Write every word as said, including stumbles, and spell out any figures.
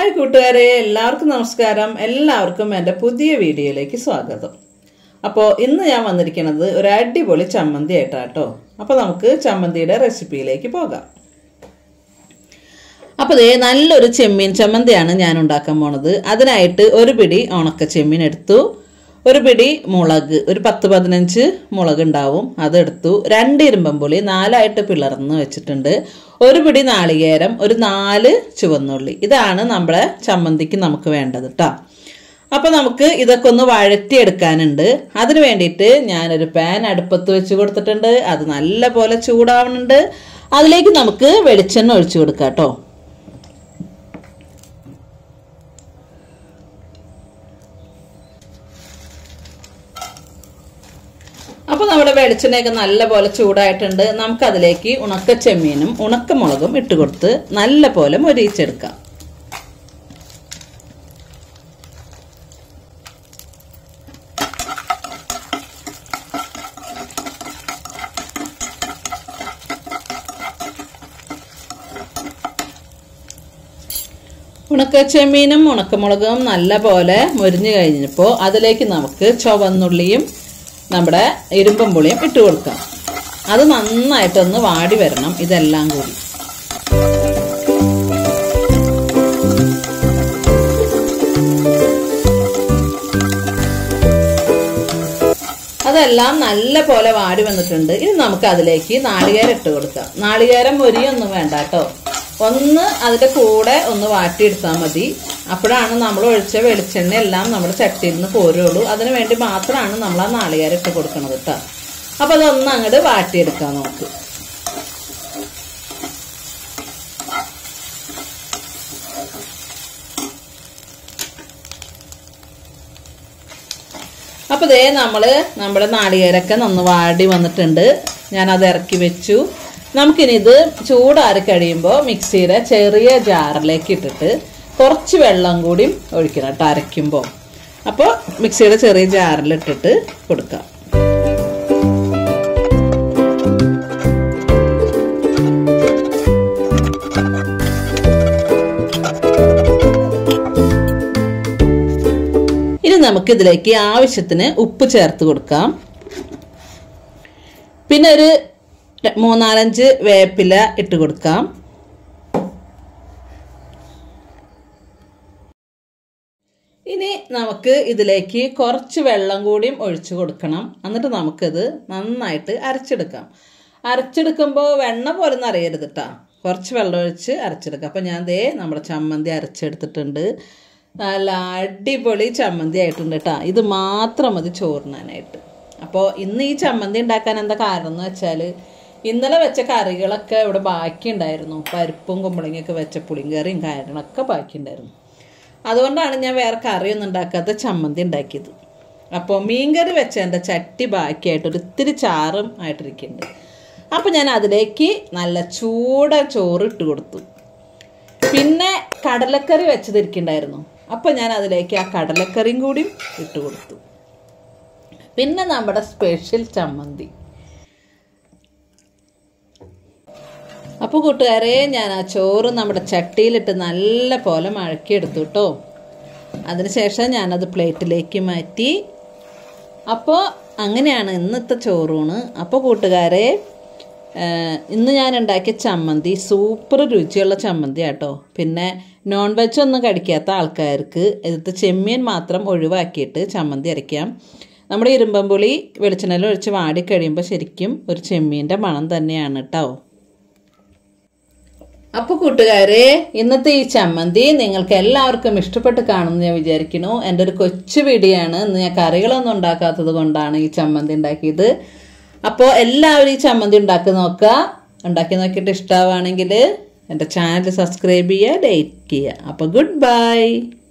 Hi കൂട്ടുകാരെ, എല്ലാവർക്കും നമസ്കാരം. എല്ലാവർക്കും എൻ്റെ പുതിയ വീഡിയോയിലേക്ക് സ്വാഗതം. അപ്പോൾ ഇന്ന് ഞാൻ വന്നിരിക്കുന്നത് ഒരു അടിപൊളി ചമ്മന്തി ആയിട്ടാട്ടോ. അപ്പോൾ നമുക്ക് ചമ്മന്തിയുടെ റെസിപ്പിയിലേക്ക് പോകാം. അപ്പോൾ ദേ നല്ലൊരു ചെമ്മീൻ ചമ്മന്തിയാണ് ഞാൻ ഉണ്ടാക്കാൻ പോണത്. അതിനായിട്ട് ഒരു പിടി ഉണക്ക ചെമ്മീൻ എടുത്തു, ഒരു പിടി മുളക്, ഒരു പത്ത് പതിനഞ്ച് മുളക് ഉണ്ടാവും, അതെടുത്തു. രണ്ട് ഇരുമ്പമ്പുളി നാലായിട്ട് പിളർന്ന് വെച്ചിട്ടുണ്ട്, ഒരു പിടി നാളികേരം, ഒരു നാല് ചുവന്നുള്ളി. ഇതാണ് നമ്മുടെ ചമ്മന്തിക്ക് നമുക്ക് വേണ്ടത് കേട്ടോ. അപ്പോൾ നമുക്ക് ഇതൊക്കെ ഒന്ന് വഴറ്റിയെടുക്കാനുണ്ട്. അതിന് വേണ്ടിയിട്ട് ഞാനൊരു പാൻ അടുപ്പത്ത് വെച്ച് കൊടുത്തിട്ടുണ്ട്. അത് നല്ല പോലെ ചൂടാവുന്നുണ്ട്. അതിലേക്ക് നമുക്ക് വെളിച്ചെണ്ണ ഒഴിച്ചു കൊടുക്കാം കേട്ടോ. അപ്പോൾ നമ്മുടെ വെളിച്ചെണ്ണയൊക്കെ നല്ല പോലെ ചൂടായിട്ടുണ്ട്. നമുക്കതിലേക്ക് ഉണക്ക ചെമ്മീനും ഉണക്കമുളകും ഇട്ട് കൊടുത്ത് നല്ല പോലെ മൊരിയിച്ചെടുക്കാം. ഉണക്ക ചെമ്മീനും ഉണക്കമുളകും നല്ല പോലെ മൊരിഞ്ഞു കഴിഞ്ഞപ്പോൾ അതിലേക്ക് നമുക്ക് ചുവന്നുള്ളിയും നമ്മുടെ ഇരുമ്പും പുളിയും ഇട്ട് കൊടുക്കാം. അത് നന്നായിട്ടൊന്ന് വാടി വരണം ഇതെല്ലാം കൂടി. അതെല്ലാം നല്ല പോലെ വാടി വന്നിട്ടുണ്ട്. ഇനി നമുക്ക് അതിലേക്ക് നാളികേരം ഇട്ട് കൊടുക്കാം. നാളികേരം മൊരിയൊന്നും വേണ്ട കേട്ടോ, ഒന്ന് അതിൻ്റെ കൂടെ ഒന്ന് വാട്ടിയെടുത്താൽ മതി. അപ്പോഴാണ് നമ്മൾ ഒഴിച്ച വെളിച്ചെണ്ണ എല്ലാം നമ്മുടെ ചട്ടിയിൽ നിന്ന് പോരുള്ളൂ. അതിന് വേണ്ടി മാത്രമാണ് നമ്മൾ ആ നാളികേരം ഇട്ട് കൊടുക്കുന്നത് കേട്ടോ. അപ്പം അതൊന്ന് അങ്ങോട്ട് വാട്ടിയെടുക്കാം നമുക്ക്. അപ്പോൾ ദേ നമ്മൾ നമ്മുടെ നാളികേരമൊക്കെ നന്ന് വാടി വന്നിട്ടുണ്ട്. ഞാനത് ഇറക്കി വെച്ചു. നമുക്കിനി ഇത് ചൂടാറി കഴിയുമ്പോൾ മിക്സിയുടെ ചെറിയ ജാറിലേക്ക് ഇട്ടിട്ട് കുറച്ച് വെള്ളം കൂടി ഒഴിക്കണം കേട്ടോ അരയ്ക്കുമ്പോൾ. അപ്പോൾ മിക്സിയുടെ ചെറിയ ജാറിലിട്ടിട്ട് കൊടുക്കാം. ഇനി നമുക്കിതിലേക്ക് ആവശ്യത്തിന് ഉപ്പ് ചേർത്ത് കൊടുക്കാം. പിന്നെ ഒരു മൂന്നാലഞ്ച് വേപ്പില ഇട്ട് കൊടുക്കാം. ഇനി നമുക്ക് ഇതിലേക്ക് കുറച്ച് വെള്ളം കൂടിയും ഒഴിച്ചു കൊടുക്കണം. എന്നിട്ട് നമുക്കിത് നന്നായിട്ട് അരച്ചെടുക്കാം. അരച്ചെടുക്കുമ്പോൾ വെണ്ണ പോലെ അറിയരുത് കേട്ടോ, കുറച്ച് വെള്ളം ഒഴിച്ച് അരച്ചെടുക്കാം. അപ്പം ഞാൻ ദേ നമ്മുടെ ചമ്മന്തി അരച്ചെടുത്തിട്ടുണ്ട്. നല്ല അടിപൊളി ചമ്മന്തി ആയിട്ടുണ്ട് കേട്ടോ. ഇത് മാത്രം മതി ചോറിനാനായിട്ട്. അപ്പോൾ ഇന്ന് ഈ ചമ്മന്തി ഉണ്ടാക്കാൻ എന്താ കാരണം എന്ന് വെച്ചാൽ ഇന്നലെ വെച്ച കറികളൊക്കെ ഇവിടെ ബാക്കി ഉണ്ടായിരുന്നു. പരിപ്പും കുമ്പളങ്ങയൊക്കെ വെച്ച പുളിങ്കറിയും കാര്യങ്ങളൊക്കെ ബാക്കി ഉണ്ടായിരുന്നു. അതുകൊണ്ടാണ് ഞാൻ വേറെ കറിയൊന്നും ഉണ്ടാക്കാത്ത ചമ്മന്തി ഉണ്ടാക്കിയത്. അപ്പോൾ മീൻകറി വെച്ച എൻ്റെ ചട്ടി ബാക്കിയായിട്ട് ഒരു ഇത്തിരി ചാറും ആയിട്ടിരിക്കുന്നുണ്ട്. അപ്പോൾ ഞാൻ അതിലേക്ക് നല്ല ചൂട ചോറ് ഇട്ട് കൊടുത്തു. പിന്നെ കടലക്കറി വെച്ചതിരിക്കുന്നുണ്ടായിരുന്നു. അപ്പോൾ ഞാൻ അതിലേക്ക് ആ കടലക്കറിയും കൂടി ഇട്ട് കൊടുത്തു. പിന്നെ നമ്മുടെ സ്പെഷ്യൽ ചമ്മന്തി. അപ്പോൾ കൂട്ടുകാരെ, ഞാൻ ആ ചോറ് നമ്മുടെ ചട്ടിയിലിട്ട് നല്ല പോലെ മഴക്കിയെടുത്തു കേട്ടോ. അതിനുശേഷം ഞാനത് പ്ലേറ്റിലേക്ക് മാറ്റി. അപ്പോൾ അങ്ങനെയാണ് ഇന്നത്തെ ചോറൂണ്. അപ്പോൾ കൂട്ടുകാരെ, ഇന്ന് ഞാൻ ഉണ്ടാക്കിയ ചമ്മന്തി സൂപ്പർ രുചിയുള്ള ചമ്മന്തി ആട്ടോ. പിന്നെ നോൺ വെജ് ഒന്നും കഴിക്കാത്ത ആൾക്കാർക്ക് ഇതിലത്തെ ചെമ്മീൻ മാത്രം ഒഴിവാക്കിയിട്ട് ചമ്മന്തി അരയ്ക്കാം. നമ്മുടെ ഇരുമ്പമ്പുളി വെളിച്ചെണ്ണയിൽ ഒഴിച്ച് വാടിക്കഴിയുമ്പോൾ ശരിക്കും ഒരു ചെമ്മീൻ്റെ മണം തന്നെയാണ് കേട്ടോ. അപ്പോൾ കൂട്ടുകാരെ, ഇന്നത്തെ ഈ ചമ്മന്തി നിങ്ങൾക്ക് എല്ലാവർക്കും ഇഷ്ടപ്പെട്ട് കാണുമെന്ന് ഞാൻ വിചാരിക്കുന്നു. എൻ്റെ ഒരു കൊച്ചു വീഡിയോ ആണ്. ഇന്ന് ഞാൻ കറികളൊന്നും ഉണ്ടാക്കാത്തത് കൊണ്ടാണ് ഈ ചമ്മന്തി ഉണ്ടാക്കിയത്. അപ്പോൾ എല്ലാവരും ഈ ചമ്മന്തി ഉണ്ടാക്കി നോക്കുക. ഉണ്ടാക്കി നോക്കിയിട്ട് ഇഷ്ടമാവുകയാണെങ്കിൽ എൻ്റെ ചാനൽ സബ്സ്ക്രൈബ് ചെയ്യുക, ലൈക്ക് ചെയ്യുക. അപ്പോൾ ഗുഡ് ബൈ.